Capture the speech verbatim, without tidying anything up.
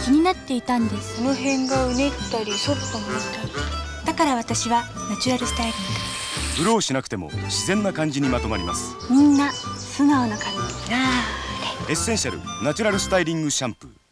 気になっていたんです。 この辺がうねったり反った向いたり。 だから私はナチュラルスタイリング。 ブローしなくても自然な感じにまとまります。 みんな素直な感じ。 エッセンシャルナチュラルスタイリングシャンプー。